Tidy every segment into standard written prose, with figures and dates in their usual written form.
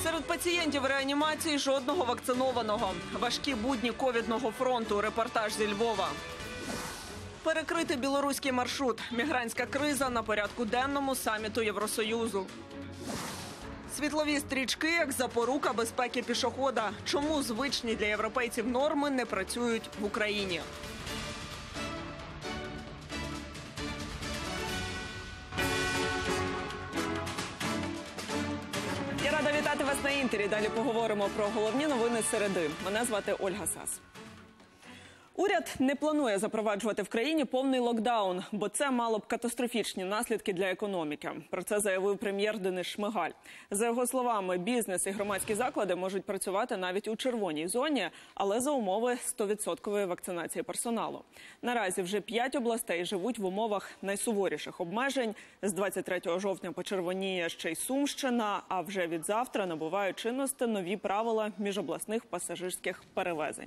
Серед пацієнтів реанімації жодного вакцинованого. Важкі будні ковідного фронту. Репортаж зі Львова. Перекритий білоруський маршрут. Мігрантська криза на порядку денному саміту Євросоюзу. Світлові стрічки як запорука безпеки пішохода. Чому звичні для європейців норми не працюють в Україні? Я рада вітати вас на Інтері. Далі поговоримо про головні новини середи. Мене звати Ольга Сас. Уряд не планує запроваджувати в країні повний локдаун, бо це мало б катастрофічні наслідки для економіки. Про це заявив прем'єр Денис Шмигаль. За його словами, бізнес і громадські заклади можуть працювати навіть у червоній зоні, але за умови 100% вакцинації персоналу. Наразі вже 5 областей живуть в умовах найсуворіших обмежень. З 23 жовтня почервоніє ще й Сумщина, а вже від завтра набувають чинності нові правила міжобласних пасажирських перевезень.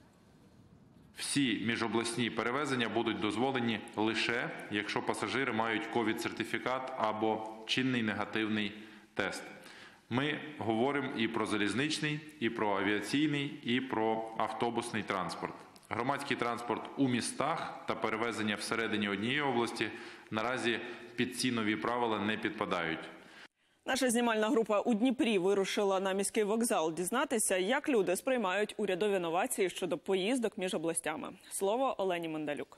Всі міжобласні перевезення будуть дозволені лише, якщо пасажири мають ковід-сертифікат або чинний негативний тест. Ми говоримо і про залізничний, і про авіаційний, і про автобусний транспорт. Громадський транспорт у містах та перевезення всередині однієї області наразі під ці нові правила не підпадають. Наша знімальна група у Дніпрі вирушила на міський вокзал дізнатися, як люди сприймають урядові новації щодо поїздок між областями. Слово Олені Мандалюк.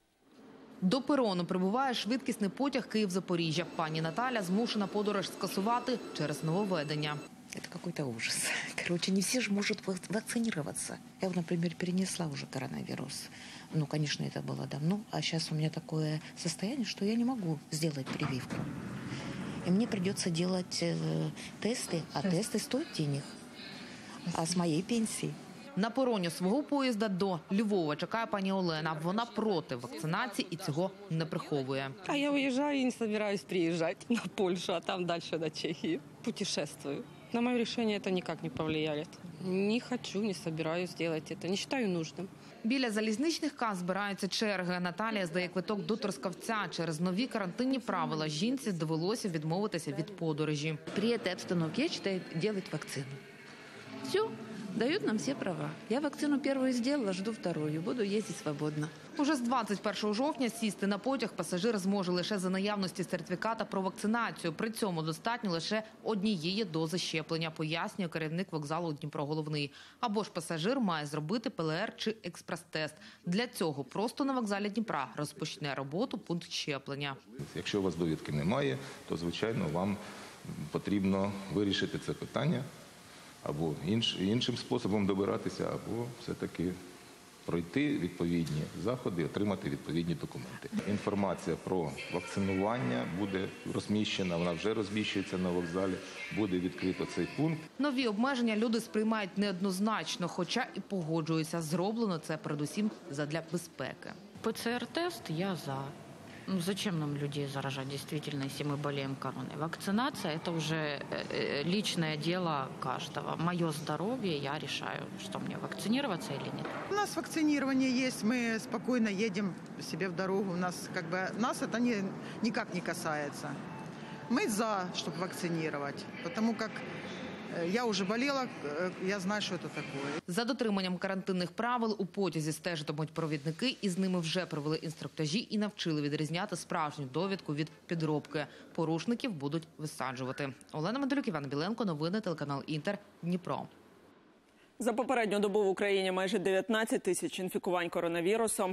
До перону прибуває швидкісний потяг Київ-Запоріжжя. Пані Наталя змушена подорож скасувати через нововведення. Это какой-то ужас. Короче, не все же могут вакцинироваться. Я, например, перенесла уже коронавирус. Ну, конечно, это было давно. А сейчас у меня такое состояние, что я не могу сделать прививку. И мне придется делать тесты, а тесты стоят денег. А с моей пенсии. На пероні свого поїзда до Львова чекає пані Олена. Вона проти вакцинації і цього не приховує. А я уезжаю и не собираюсь приезжать на Польшу, а там дальше на Чехию. Путешествую. На мое решение это никак не повлияет. Не хочу, не собираюсь делать это. Не считаю нужным. Біля залізничних кас збираються черги. Наталія здає квиток до Трускавця. Через нові карантинні правила жінці довелося відмовитися від подорожі. При этой обстановке я считаю делать вакцину. Все, дают нам все права. Я вакцину первую сделала, жду вторую. Буду ездить свободно. Уже з 21 жовтня сісти на потяг пасажир зможе лише за наявності сертифіката про вакцинацію. При цьому достатньо лише однієї дози щеплення, пояснює керівник вокзалу Дніпро-Головний. Або ж пасажир має зробити ПЛР чи експрес-тест. Для цього просто на вокзалі Дніпра розпочне роботу пункт щеплення. Якщо у вас довідки немає, то, звичайно, вам потрібно вирішити це питання або іншим способом добиратися, або все-таки пройти відповідні заходи, отримати відповідні документи. Інформація про вакцинування буде розміщена, вона вже розміщується на вокзалі, буде відкрито цей пункт. Нові обмеження люди сприймають неоднозначно, хоча і погоджуються. Зроблено це передусім задля безпеки. ПЦР-тест я за. Ну, зачем нам людей заражать, действительно, если мы болеем короной? Вакцинация – это уже личное дело каждого. Мое здоровье, я решаю, что мне вакцинироваться или нет. У нас вакцинирование есть, мы спокойно едем себе в дорогу. Нас это никак не касается. Мы за, чтобы вакцинировать, потому как я уже болела, я знаю, що це таке. За дотриманням карантинних правил у потязі стежитимуть провідники, і з ними вже провели інструктажі і навчили відрізняти справжню довідку від підробки. Порушників будуть висаджувати. Олена Мандалюк, Іван Біленко, новини, телеканал Інтер, Дніпро. За попередню добу в Україні майже 19 тисяч інфікувань коронавірусом,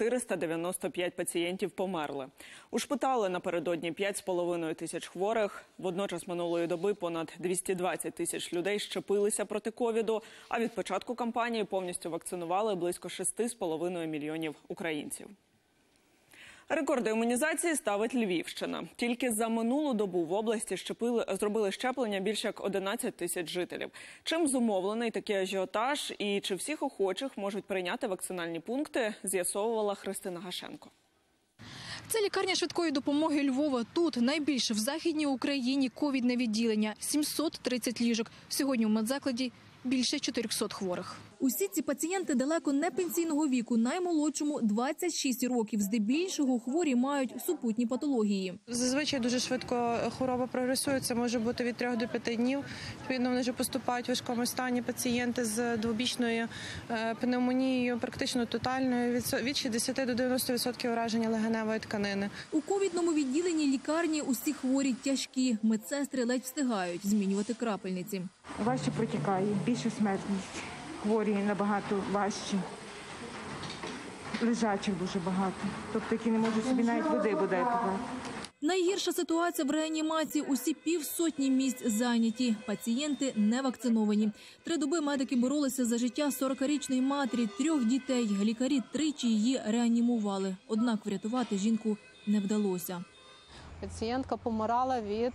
495 пацієнтів померли. Ушпитали напередодні 5,5 тисяч хворих. Водночас минулої доби понад 220 тисяч людей щепилися проти ковіду, а від початку кампанії повністю вакцинували близько 6,5 мільйонів українців. Рекорди імунізації ставить Львівщина. Тільки за минулу добу в області зробили щеплення більше як 11 тисяч жителів. Чим зумовлений такий ажіотаж і чи всіх охочих можуть прийняти вакцинальні пункти, з'ясовувала Христина Гашенко. Це лікарня швидкої допомоги Львова. Тут найбільше в Західній Україні ковідне відділення – 730 ліжок. Сьогодні у медзакладі більше 400 хворих. Усі ці пацієнти далеко не пенсійного віку, наймолодшому 26 років. Здебільшого хворі мають супутні патології. Зазвичай дуже швидко хвороба прогресує, це може бути від 3 до 5 днів. Відповідно, вони вже поступають в важкому стані пацієнти з двобічною пневмонією, практично тотальною, від 60 до 90% ураження легеневої тканини. У ковідному відділенні лікарні усі хворі тяжкі. Медсестри ледь встигають змінювати крапельниці. Важче протікає, більша смертність. Хворі набагато важчі. Лежачих дуже багато. Тобто, які не можуть собі навіть води бодай попити. Найгірша ситуація в реанімації. Усі 50 місць зайняті. Пацієнти не вакциновані. 3 доби медики боролися за життя 40-річної матері, 3 дітей. Лікарі тричі її реанімували. Однак врятувати жінку не вдалося. Пацієнтка помирала від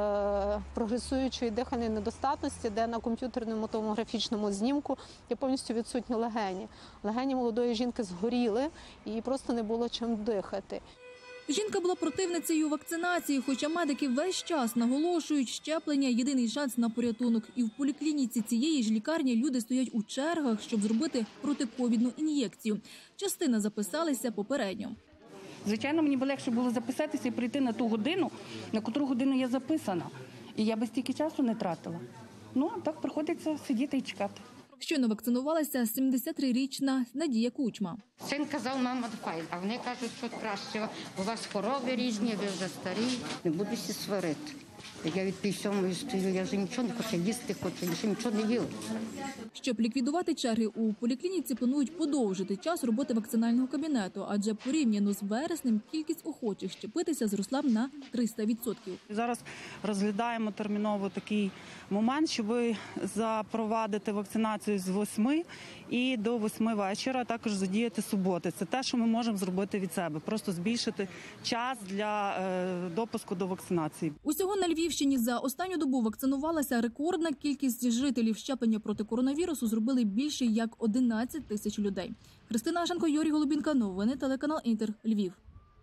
прогресуючої дихальної недостатності, де на комп'ютерному томографічному знімку є повністю відсутні легені. Легені молодої жінки згоріли, і їй просто не було чим дихати. Жінка була противницею вакцинації, хоча медики весь час наголошують, щеплення – єдиний шанс на порятунок. І в поліклініці цієї ж лікарні люди стоять у чергах, щоб зробити протиковідну ін'єкцію. Частина записалися попередньо. Звичайно, мені б легше було записатися і прийти на ту годину, на котру годину я записана. І я би стільки часу не тратила. Ну, а так приходиться сидіти і чекати. Щойно вакцинувалася 73-річна Надія Кучма. Син казав, мама, давай, а вони кажуть, що краще, у вас хвороби різні, ви вже старі, не буду всі сварити. Я від 57-ї стою, я вже нічого не хочу їсти, я ще нічого не їла. Щоб ліквідувати черги, у поліклініці планують подовжити час роботи вакцинального кабінету, адже порівняно з вереснем кількість охочих щепитися зросла б на 300%. Зараз розглядаємо терміново такий момент, щоб запровадити вакцинацію з 8 і до 8 вечора, також задіяти суботи. Це те, що ми можемо зробити від себе, просто збільшити час для допуску до вакцинації. Усього на Львівщині за останню добу вакцинувалася рекордна кількість жителів. Щеплення проти коронавірусу зробили більше як 11 тисяч людей. Христина Ашенко, Юрій Голубінка. Новини телеканал Інтер. Львів.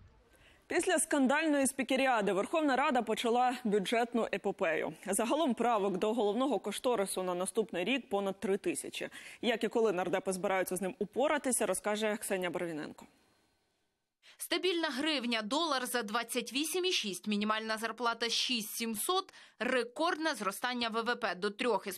Після скандальної спікеріади Верховна Рада почала бюджетну епопею. Загалом правок до головного кошторису на наступний рік понад 3 тисячі. Як і коли нардепи збираються з ним упоратися, розкаже Ксенія Барвіненко. Стабільна гривня, долар за 28,6, мінімальна зарплата 6700, рекордне зростання ВВП до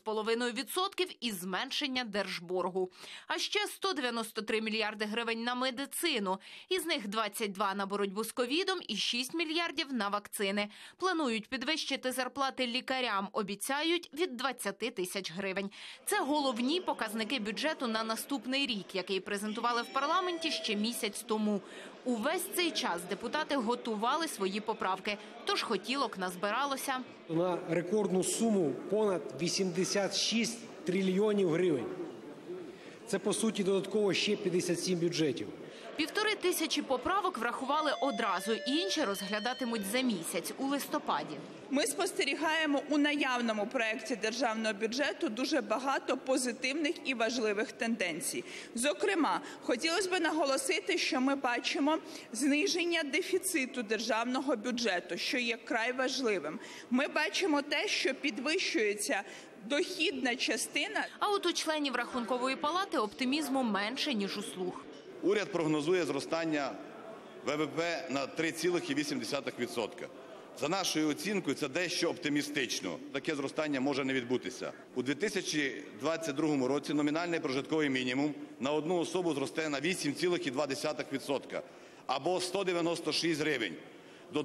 3,5% і зменшення держборгу. А ще 193 мільярди гривень на медицину. Із них 22 на боротьбу з ковідом і 6 мільярдів на вакцини. Планують підвищити зарплати лікарям, обіцяють від 20 тисяч гривень. Це головні показники бюджету на наступний рік, який презентували в парламенті ще місяць тому. Увесь цей час депутати готували свої поправки, тож хотілок назбиралося. На рекордну суму понад 86 трильйонів гривень. Це, по суті, додатково ще 57 бюджетів. 1500 поправок врахували одразу, інші розглядатимуть за місяць, у листопаді. Ми спостерігаємо у наявному проєкті державного бюджету дуже багато позитивних і важливих тенденцій. Зокрема, хотілося б наголосити, що ми бачимо зниження дефіциту державного бюджету, що є вкрай важливим. Ми бачимо те, що підвищується дохідна частина. А от у членів Рахункової палати оптимізму менше, ніж у «Слуг». Уряд прогнозує зростання ВВП на 3,8%. За нашою оцінкою, це дещо оптимістично. Таке зростання може не відбутися. У 2022 році номінальний прожитковий мінімум на одну особу зросте на 8,2% або 196 гривень до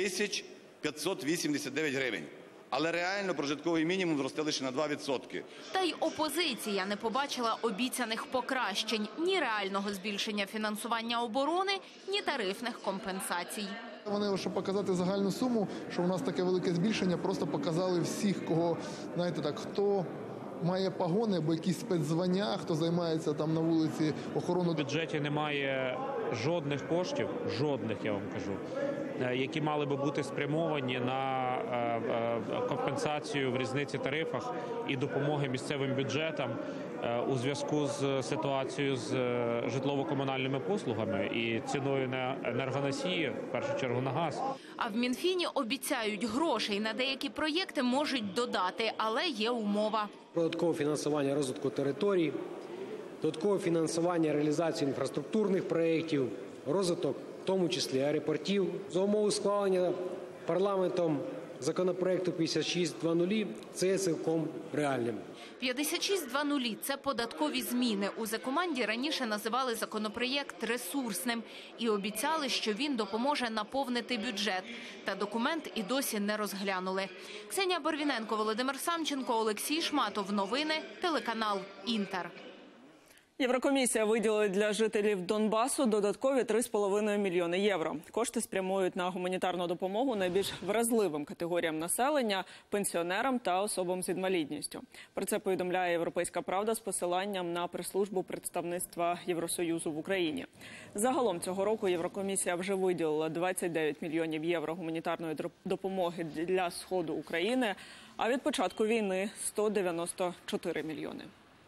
2589 гривень. Але реально прожитковий мінімум зросте лише на 2%. Та й опозиція не побачила обіцяних покращень. Ні реального збільшення фінансування оборони, ні тарифних компенсацій. Вони, щоб показати загальну суму, що у нас таке велике збільшення, просто показали всіх, кого, знаєте так, хто має погони або якісь спецзвання, хто займається там на вулиці охороною. В бюджеті немає жодних коштів, жодних, я вам кажу, які мали би бути спрямовані на компенсацію в різниці тарифах і допомоги місцевим бюджетам у зв'язку з ситуацією з житлово-комунальними послугами і ціною на енергоносії, в першу чергу на газ. А в Мінфіні обіцяють, грошей на деякі проєкти можуть додати, але є умова. Додаткове фінансування розвитку територій, додаткове фінансування реалізації інфраструктурних проєктів, розвиток, в тому числі аеропортів. За умови схвалення парламентом законопроекту 5600 це є цілком реальним. 5600 – це податкові зміни. У Зе-команді раніше називали законопроєкт ресурсним і обіцяли, що він допоможе наповнити бюджет. Та документ і досі не розглянули. Ксенія Барвіненко, Володимир Самченко, Олексій Шматов. Новини, телеканал «Інтер». Єврокомісія виділила для жителів Донбасу додаткові 3,5 мільйони євро. Кошти спрямують на гуманітарну допомогу найбільш вразливим категоріям населення – пенсіонерам та особам з інвалідністю. Про це повідомляє «Європейська правда» з посиланням на прес-службу представництва Євросоюзу в Україні. Загалом цього року Єврокомісія вже виділила 29 мільйонів євро гуманітарної допомоги для Сходу України, а від початку війни – 194 мільйони.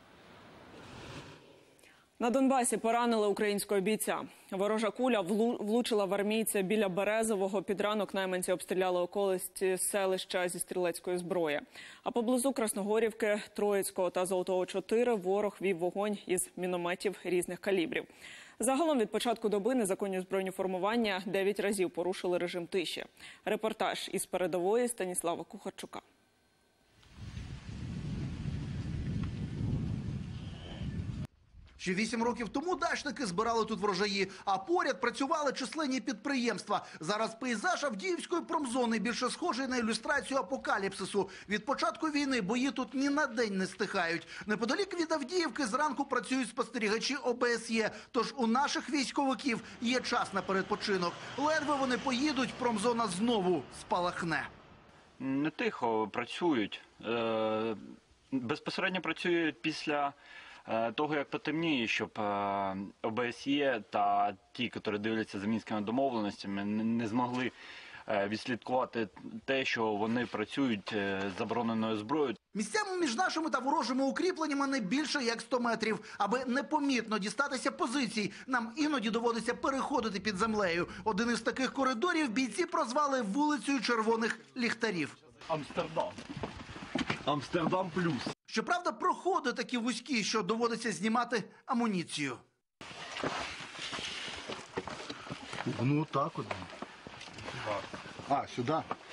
На Донбасі поранили українського бійця. Ворожа куля влучила в армійця біля Березового. Під ранок найманці обстріляли околиці селища зі стрілецької зброї. А поблизу Красногорівки, Троїцького та Золотого 4 ворог вів вогонь із мінометів різних калібрів. Загалом від початку доби незаконні збройні формування 9 разів порушили режим тиші. Репортаж із передової Станіслава Кухарчука. Ще 8 років тому дачники збирали тут врожаї, а поряд працювали численні підприємства. Зараз пейзаж Авдіївської промзони більше схожий на ілюстрацію апокаліпсису. Від початку війни бої тут ні на день не стихають. Неподалік від Авдіївки зранку працюють спостерігачі ОБСЄ. Тож у наших військовиків є час на передпочинок. Ледве вони поїдуть, промзона знову спалахне. Не тихо працюють. Безпосередньо працюють після того, як потемніє, щоб ОБСЄ та ті, які дивляться за мінськими домовленостями, не змогли відслідкувати те, що вони працюють з забороненою зброєю. Місцями між нашими та ворожими укріпленнями не більше як 100 метрів. Аби непомітно дістатися позицій, нам іноді доводиться переходити під землею. Один із таких коридорів бійці прозвали вулицею червоних ліхтарів. Амстердам. Амстердам плюс. Щоправда, проходи такі вузькі, що доводиться знімати амуніцію. Ну, так от. А, сюди.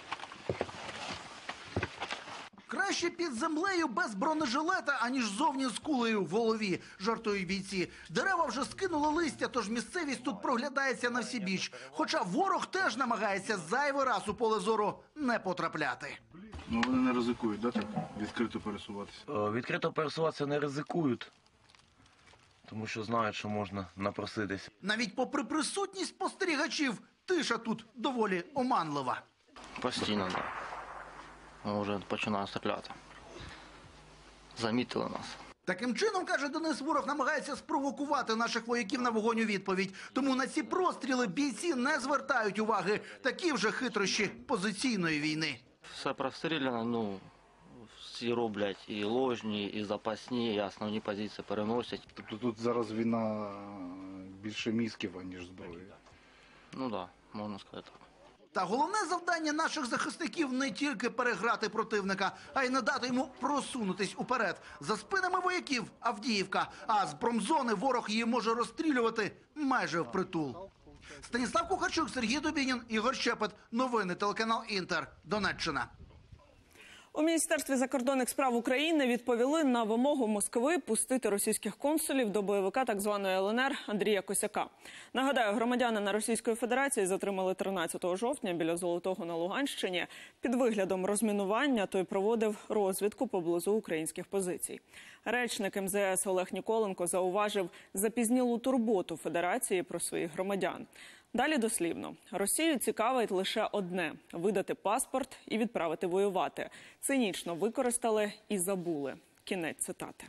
Краще під землею без бронежилета, аніж зовні з кулею в голові, жартують бійці. Дерева вже скинули листя, тож місцевість тут проглядається на всі біч. Хоча ворог теж намагається зайвий раз у поле зору не потрапляти. Ну, вони не ризикують, да, так? Відкрито пересуватися? Відкрито пересуватися не ризикують, тому що знають, що можна напроситись. Навіть попри присутність спостерігачів, тиша тут доволі оманлива. Постійно, так. Ми вже починаємо стріляти. Замітили нас. Таким чином, каже Денис, ворог намагається спровокувати наших вояків на вогонь у відповідь. Тому на ці простріли бійці не звертають уваги. Такі вже хитрощі позиційної війни. Все простріляно, ну, всі роблять і ложні, і запасні, і основні позиції переносять. Тобто тут зараз війна більше мізків, аніж зброї? Ну так, можна сказати так. Та головне завдання наших захисників не тільки переграти противника, а й не дати йому просунутись уперед. За спинами вояків Авдіївка, а з промзони ворог її може розстрілювати майже впритул. Станіслав Кухарчук, Сергій Дубінін, Ігор Щепет. Новини, телеканал «Інтер», Донеччина. У Міністерстві закордонних справ України відповіли на вимогу Москви пустити російських консулів до бойовика так званої ЛНР Андрія Косяка. Нагадаю, громадянина Російської Федерації затримали 13 жовтня біля Золотого на Луганщині. Під виглядом розмінування той проводив розвідку поблизу українських позицій. Речник МЗС Олег Ніколенко зауважив запізнілу турботу Федерації про своїх громадян. Далі дослівно. Росію цікавить лише одне – видати паспорт і відправити воювати. Цинічно використали і забули. Кінець цитати.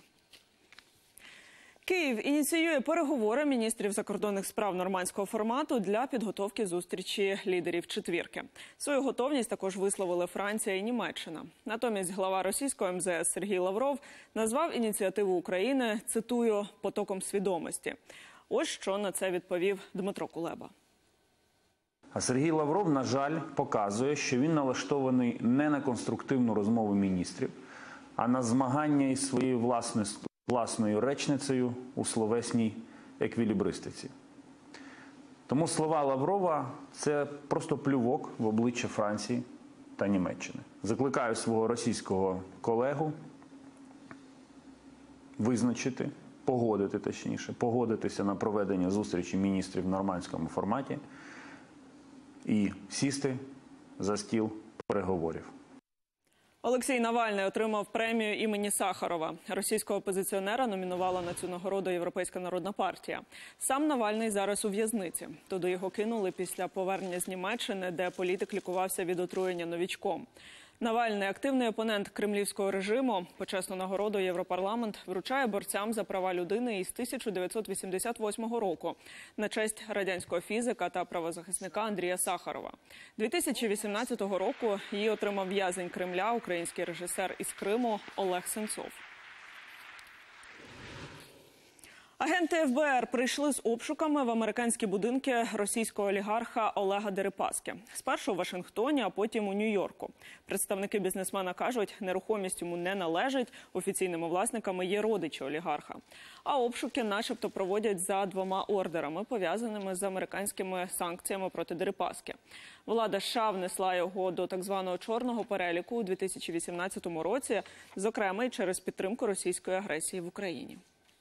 Київ ініціює переговори міністрів закордонних справ нормандського формату для підготовки зустрічі лідерів четвірки. Свою готовність також висловили Франція і Німеччина. Натомість глава російського МЗС Сергій Лавров назвав ініціативу України, цитую, «потоком свідомості». Ось що на це відповів Дмитро Кулеба. А Сергій Лавров, на жаль, показує, що він налаштований не на конструктивну розмову міністрів, а на змагання із своєю власною власною речницею у словесній еквілібристиці. Тому слова Лаврова – це просто плювок в обличчя Франції та Німеччини. Закликаю свого російського колегу визначити, погодитися на проведення зустрічі міністрів в нормандському форматі і сісти за стіл переговорів. Олексій Навальний отримав премію імені Сахарова. Російського опозиціонера номінувала на цю нагороду Європейська народна партія. Сам Навальний зараз у в'язниці. Туди його кинули після повернення з Німеччини, де політик лікувався від отруєння новічком. Навальний – активний опонент кремлівського режиму. Почесну нагороду Європарламент вручає борцям за права людини із 1988 року на честь радянського фізика та правозахисника Андрія Сахарова. 2018 року її отримав в'язень Кремля, український режисер із Криму Олег Сенцов. Агенти ФБР прийшли з обшуками в американські будинки російського олігарха Олега Дерипаски. Спершу у Вашингтоні, а потім у Нью-Йорку. Представники бізнесмена кажуть, нерухомість йому не належить, офіційними власниками є родичі олігарха. А обшуки начебто проводять за 2 ордерами, пов'язаними з американськими санкціями проти Дерипаски. Влада США внесла його до так званого чорного переліку у 2018 році, зокрема й через підтримку російської агресії в Україні.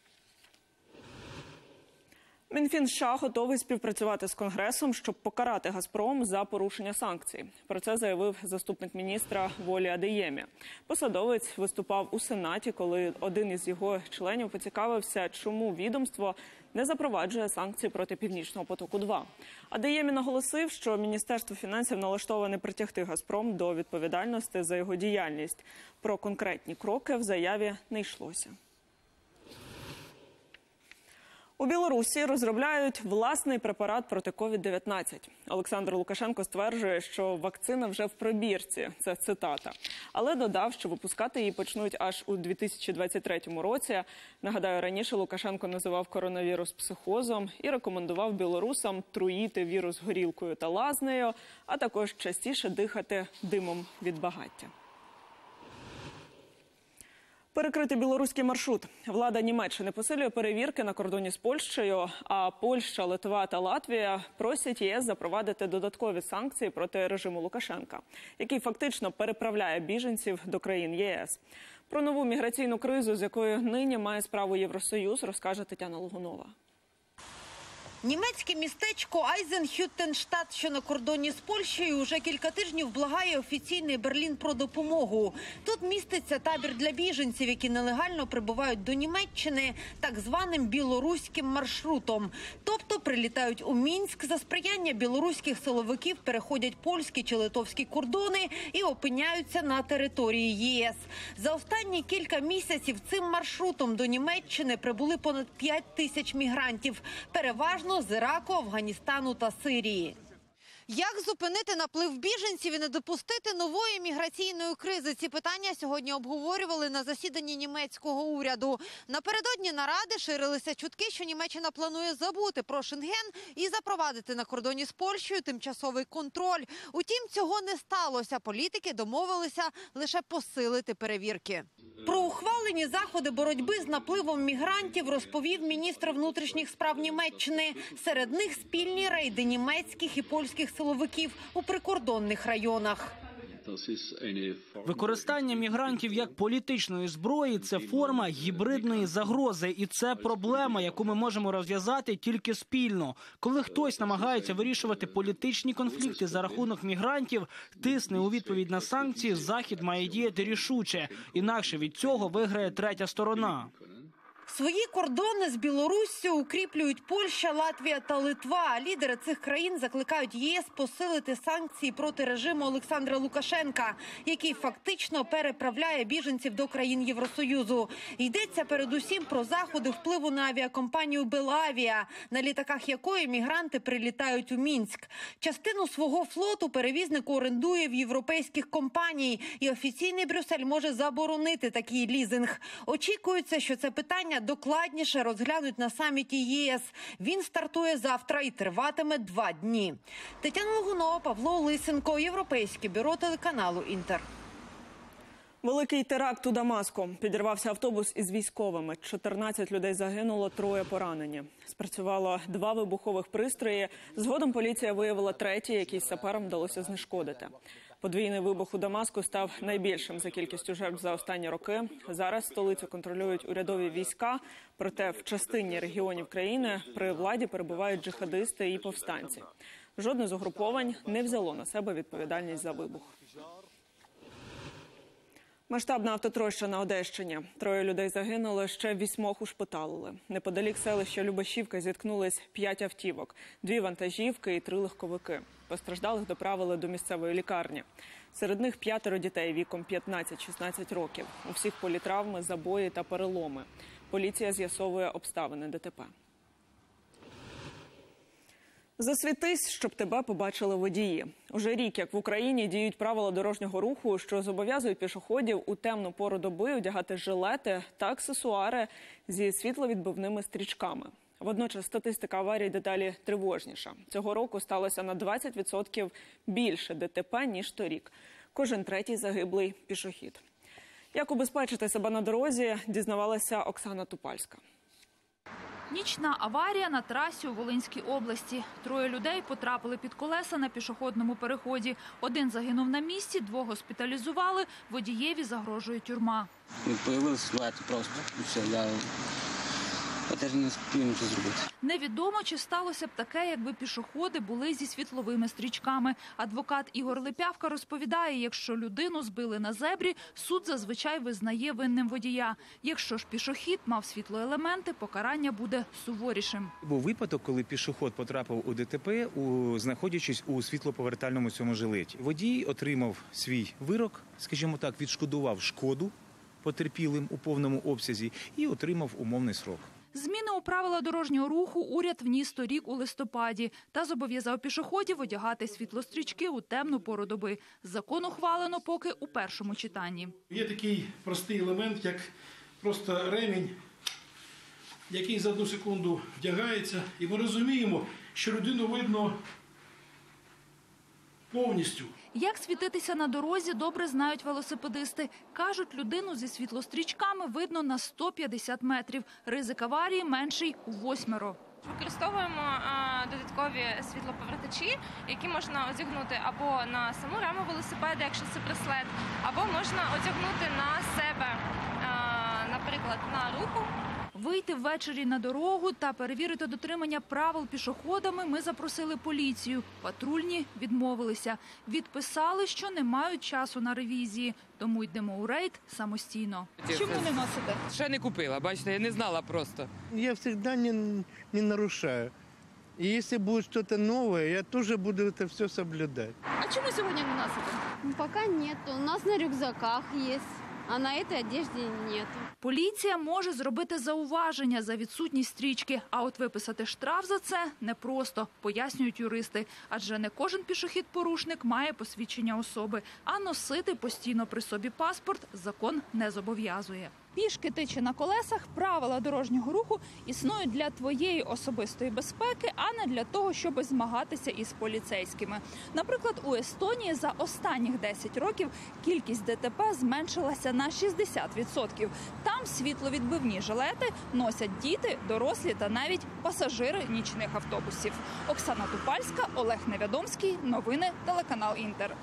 Мінфін США готовий співпрацювати з Конгресом, щоб покарати «Газпром» за порушення санкцій. Про це заявив заступник міністра Волі Адеємі. Посадовець виступав у Сенаті, коли один із його членів поцікавився, чому відомство не запроваджує санкції проти «Північного потоку-2». Адеємі наголосив, що Міністерство фінансів налаштоване притягти «Газпром» до відповідальності за його діяльність. Про конкретні кроки в заяві не йшлося. У Білорусі розробляють власний препарат проти COVID-19. Олександр Лукашенко стверджує, що вакцина вже в пробірці. Це цитата. Але додав, що випускати її почнуть аж у 2023 році. Нагадаю, раніше Лукашенко називав коронавірус психозом і рекомендував білорусам труїти вірус горілкою та лазнею, а також частіше дихати димом від багаття. Перекрити білоруський маршрут. Влада Німеччини посилює перевірки на кордоні з Польщею, а Польща, Литва та Латвія просять ЄС запровадити додаткові санкції проти режиму Лукашенка, який фактично переправляє біженців до країн єС. Про нову міграційну кризу, з якою нині має справу Євросоюз, розкаже Тетяна Логунова. Німецьке містечко Айзенхютенштадт, що на кордоні з Польщею, уже кілька тижнів благає офіційний Берлін про допомогу. Тут міститься табір для біженців, які нелегально прибувають до Німеччини так званим білоруським маршрутом. Тобто прилітають у Мінськ, за сприяння білоруських силовиків переходять польські чи литовські кордони і опиняються на території ЄС. За останні кілька місяців цим маршрутом до Німеччини прибули понад 5 тисяч мігрантів, переважно з Іраку, Афганістану та Сирії. Як зупинити наплив біженців і не допустити нової міграційної кризи? Ці питання сьогодні обговорювали на засіданні німецького уряду. Напередодні наради ширилися чутки, що Німеччина планує забути про Шенген і запровадити на кордоні з Польщею тимчасовий контроль. Утім, цього не сталося. Політики домовилися лише посилити перевірки. Про ухвалені заходи боротьби з напливом мігрантів розповів міністр внутрішніх справ Німеччини. Серед них спільні рейди німецьких і польських силовиків у прикордонних районах. Використання мігрантів як політичної зброї – це форма гібридної загрози. І це проблема, яку ми можемо розв'язати тільки спільно. Коли хтось намагається вирішувати політичні конфлікти за рахунок мігрантів, тисне у відповідь на санкції, Захід має діяти рішуче. Інакше від цього виграє третя сторона. Свої кордони з Білоруссю укріплюють Польща, Латвія та Литва. Лідери цих країн закликають ЄС посилити санкції проти режиму Олександра Лукашенка, який фактично переправляє біженців до країн Євросоюзу. Йдеться передусім про заходи впливу на авіакомпанію «Белавія», на літаках якої мігранти прилітають у Мінськ. Частину свого флоту перевізник орендує в європейських компаній, і офіційний Брюссель може заборонити такий лізинг. Очікується, що це питання докладніше розглянуть на саміті ЄС. Він стартує завтра і триватиме 2 дні. Тетяна Логунова, Павло Лисенко, Європейське бюро телеканалу «Інтер». Великий теракт у Дамаску. Підірвався автобус із військовими. 14 людей загинуло, 3 поранені. Спрацювало 2 вибухових пристрої. Згодом поліція виявила 3-й, який саперам вдалося знешкодити. Подвійний вибух у Дамаску став найбільшим за кількістю жертв за останні роки. Зараз столицю контролюють урядові війська, проте в частині регіонів країни при владі перебувають джихадисти і повстанці. Жодне з угруповань не взяло на себе відповідальність за вибух. Масштабна автотроща на Одещині. 3 людей загинули, ще 8 ушпиталили. Неподалік селища Любашівка зіткнулись 5 автівок, 2 вантажівки і 3 легковики. Постраждалих доправили до місцевої лікарні. Серед них 5 дітей віком 15-16 років. У всіх політравми, забої та переломи. Поліція з'ясовує обставини ДТП. Засвітись, щоб тебе побачили водії. Уже рік, як в Україні діють правила дорожнього руху, що зобов'язують пішоходів у темну пору доби одягати жилети та аксесуари зі світловідбивними стрічками. Водночас статистика аварій дедалі тривожніша. Цього року сталося на 20% більше ДТП, ніж торік. Кожен 3-й загиблий пішохід. Як убезпечити себе на дорозі, дізнавалася Оксана Тупальська. Нічна аварія на трасі у Волинській області. 3 людей потрапили під колеса на пішохідному переході. 1 загинув на місці, 2 госпіталізували, водієві загрожує тюрма. Появилися ситуація просто. Все, я теж не спів нічого зробити. Невідомо, чи сталося б таке, якби пішоходи були зі світловими стрічками. Адвокат Ігор Липявка розповідає, якщо людину збили на зебрі, суд зазвичай визнає винним водія. Якщо ж пішохід мав світлоелементи, покарання буде суворішим. Був випадок, коли пішохід потрапив у ДТП, знаходячись у світлоповертальному цьому жилеті. Водій отримав свій вирок, скажімо так, відшкодував шкоду потерпілим у повному обсязі і отримав умовний срок. Зміни у правила дорожнього руху уряд вніс торік у листопаді та зобов'язав пішоходів одягати світлострічки у темну пору доби. Закон ухвалено поки у першому читанні. Є такий простий елемент, як просто ремінь, який за 1 секунду вдягається. І ми розуміємо, що людину видно повністю. Як світитися на дорозі, добре знають велосипедисти. Кажуть, людину зі світлострічками видно на 150 метрів. Ризик аварії менший у 8. Використовуємо додаткові світлоповертачі, які можна одягнути або на саму раму велосипеда, якщо це браслет, або можна одягнути на себе, наприклад, на руку. Вийти ввечері на дорогу та перевірити дотримання правил пішоходами ми запросили поліцію. Патрульні відмовилися. Відписали, що не мають часу на ревізії. Тому йдемо у рейд самостійно. Чому не носите? Ще не купила, бачите, я не знала просто. Я завжди не нарушаю. І якщо буде щось нове, я теж буду це все соблюдати. А чому сьогодні не носите? Поки ні. У нас на рюкзаках є. А на цій одежді нет. Поліція може зробити зауваження за відсутність стрічки, а от виписати штраф за це непросто, пояснюють юристи. Адже не кожен пішохід-порушник має посвідчення особи, а носити постійно при собі паспорт закон не зобов'язує. Пішки ти чи на колесах правила дорожнього руху існують для твоєї особистої безпеки, а не для того, щоб змагатися із поліцейськими. Наприклад, у Естонії за останніх 10 років кількість ДТП зменшилася на 60%. Там світловідбивні жилети носять діти, дорослі та навіть пасажири нічних автобусів. Оксана Тупальська, Олег Невядомський. Новини телеканал Інтер.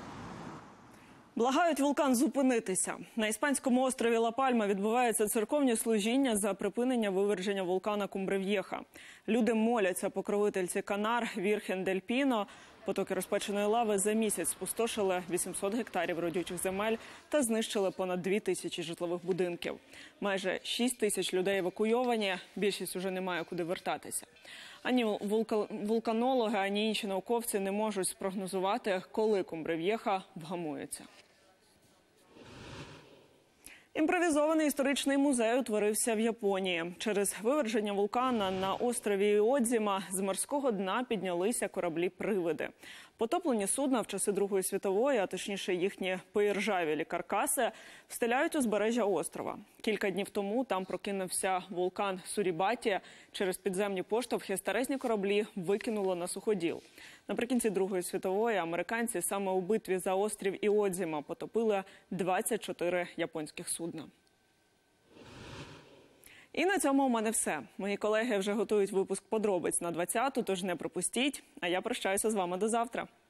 Благають вулкан зупинитися. На іспанському острові Ла-Пальма відбуваються церковні служіння за припинення виверження вулкана Кумбре-В'єха. Люди моляться покровительці Канар Вірхен-дель-Піно. Потоки розпеченої лави за місяць спустошили 800 гектарів родючих земель та знищили понад 2000 житлових будинків. Майже 6 тисяч людей евакуйовані, більшість уже не має куди вертатися. Ані вулканологи, ані інші науковці не можуть спрогнозувати, коли Кумбре-В'єха вгамується. Імпровізований історичний музей утворився в Японії. Через виверження вулкана на острові Іодзіма з морського дна піднялися кораблі-привиди. Потоплені судна в часи Другої світової, а точніше їхні поіржавілі каркаси, встеляють узбережжя острова. Кілька днів тому там прокинувся вулкан Сурібаті. Через підземні поштовхи старезні кораблі викинуло на суходіл. Наприкінці Другої світової американці саме у битві за острів Іодзіма потопили 24 японських судна. І на цьому у мене все. Мої колеги вже готують випуск подробиць на 20-ту, тож не пропустіть. А я прощаюся з вами до завтра.